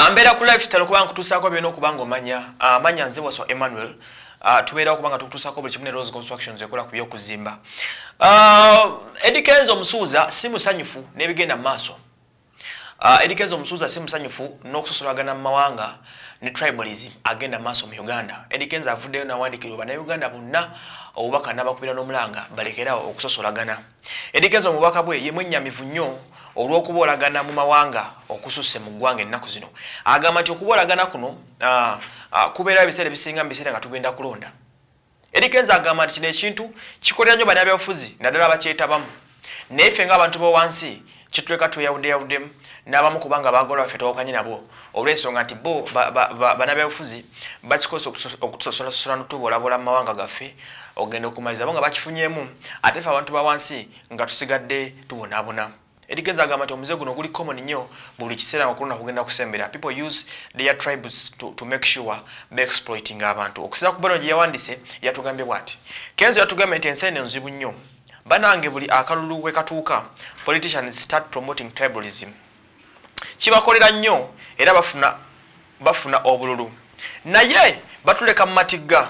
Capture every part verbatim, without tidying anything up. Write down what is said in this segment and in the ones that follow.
Ambera ku lifestyle kubanga kutusako byeno kubanga omanya amanya nze waso Emmanuel uh, tubeera kubanga tutusako buli kimwe Rose Constructions ekola kubyo kuzimba. Uh, Eddy Kenzo musuuza simusanyufu nebigenda maaso. Uh, Eddy Kenzo musuuza simusanyufu n'okusosolagana mumawanga ne tribalism agenda maaso mu Uganda. Eddy Kenzo avuddeyo nawandikira bana Uganda bonna obubaka n'abakubira n'omulanga balekerawo okusosolagana. Eddy Kenzo mubaka bwe ye mwennyamivu nnyo olw'okubolagana mu mawanga okususse mu ggwanga ennaku zino. Agamba nti okubolagana kuno uh, uh, kubeera ebiseera ebisinga mu biseera nga tugenda kulonda. Eddy Kenzo agamba nti kino ekintu kikolera nnyo bannabyabufuzi naddala bakyetabamu. Naye ffe ng'abantu b'owansi kituleka tweyawuddeyawuddemu n'abamu kubanga baagala baffe tewakanye nabo olw'ensonga nti bo bannabyabufuzi bakikoze okutusosolasosola n'otubolabola mu mawanga gaffe ogenda okumaliza bo nga bakifunyemu ate ffe abantu b'awansi nga tusigadde tubonaabona. Eddy Kenzo agamba nti omuze guno guli common nnyo buli kiseera nga kulona kugenda kusembera. People use their tribes to, to make sure be exploiting abantu. Okusinziira ku bano gye yawandise yatugambye bw'ati. Kenzo yatugambye nti ensi eno nzibu nnyo. Banange buli akalulu we katuuka politicians start promoting tribalism. Kibakolera nnyo era bafuna bafuna obululu. Naye batuleka mu matigga.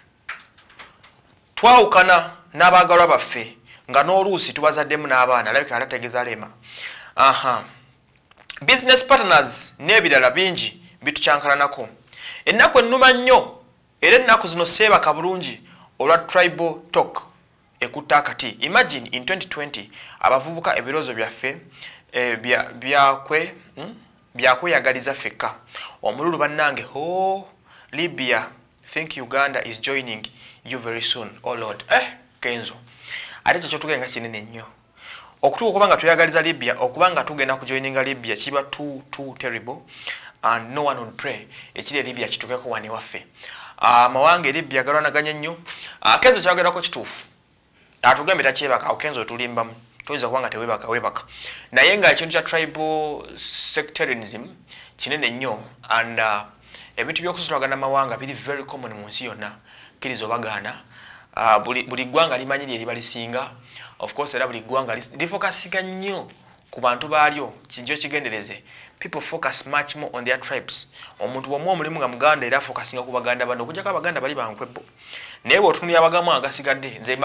Twawukana n'abaagalwa baffe nga n'oluusi tubazaddemu n'abaana alabika alategeeza lema. Aha. Business partners n'ebirala bingi bitucyankalanako. Ennaku ennuma nnyo era ennaku zino seebaka bulungi olwa tribal talk ekutta akati. Imagine in twenty twenty abavubuka ebirozo byaffe eh, byakwe hmm? byakweyagaliza ffekka. Omululu bannange ho Libya think Uganda is joining you very soon. Oh Lord. Eh Kenzo. Ate kyo tugenda kinene nnyo. Okutuuka okubanga tuyagaliza Libya okubanga tugenda ku joininga Libya kiba too too terrible and no one would pray ekiri Libya kitukeko wani waffe. Ah mawange Libya galwanaganya nnyo. Ah Kenzo kyagerako kituufu. Atugambe takyebaka Kenzo tulimbamu. Toyinza kubanga tewebaka webaka. Naye nga ekintu kya tribal sectarianism kinene nnyo and uh, ebintu by'okusosolagana mawanga biri very common mu nsi yonna kirizo bagana. Uh, buli buli gwanga limanyiri eri balisinga. Of course era buli gwanga lifocusinga nnyo ku bantu baalyo kinjo kigendereze. People focus much more on their tribes. Omuntu wamwe omulimu nga muganda era focusinga ku baganda bano okujjako abaganda bali bankwebbo. Naye bw'otunulira abagamu agasigadde nze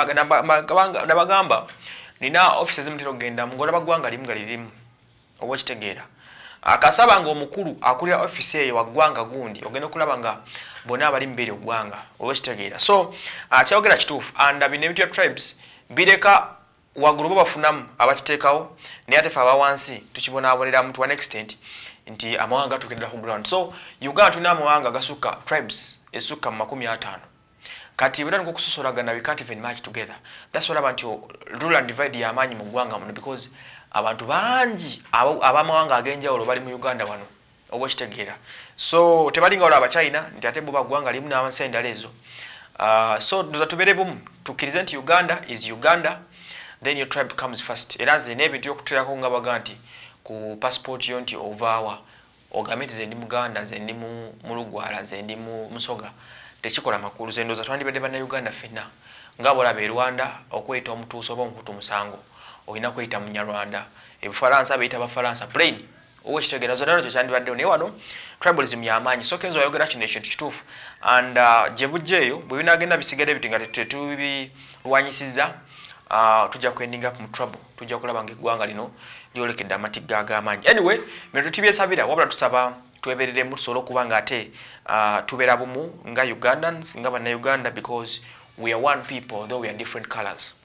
nabagamba nina offices zimutera okugenda ngola bagwanga limu nga lirimu oba kitegeera. Akasaba nga omukulu akulira office eyo waggwanga gundi ogenda okulaba nga bonna abali mbere oggwanga oba kitegeera. So akyayogera kituufu and bino ebintu bya tribes bireka waggulu bo bafunamu abakiteekawo naye ate ffe abawansi tukibonaaboneramu to an extent nti amawanga tugendera ku ground. So Uganda tulina amawanga gasukka tribes esukka mu makumi ataano. Kati bwera nkokusosolagana we can't even match together. That's what about your rule and divide y'amaanyi mu ggwanga muno because abantu bangi abamawanga agenjawulo bali mu Uganda wano oba kitegeera. So tebalinga wala abachina nti ate bo baggwanga limu n'amasendala ezo. Uh, so doza tubere bumu tukkirize nti Uganda is Uganda then your tribe comes first. Era nze n'ebintu y'okuteerako nga baga nti ku passport yo nti ovaawa ogambe nti ze ndi Muganda ze ndi mu Mulugwala ze ndi mu Musoga tekikola makulu ze ndoza twandibadde bannayuganda ffenna nga bolaba e Rwanda okweyita omutuuse oba omukutu musango olina kweyita Munyarwanda Ebufalansa beyita Bafalansa plain oba kitegeera zo nalo kyo kyandibaddewo naye wano tribalism y'amaanyi. So Kenzo ayogera kino ekintu kituufu and uh, gye bujja eyo bwe binagenda bisigadde biti nga tetubirwanyisizza uh, tujja kwendinga mu trouble tujja kulaba nga eggwanga lino lyolekedde amatigga ag'amaanyi. Anyway bino tubyesabira wabula tusaba twebereremu tusobole okuba nga ate uh, tubeera bumu nga Ugandans nga bannayuganda because we are one people though we are different colors.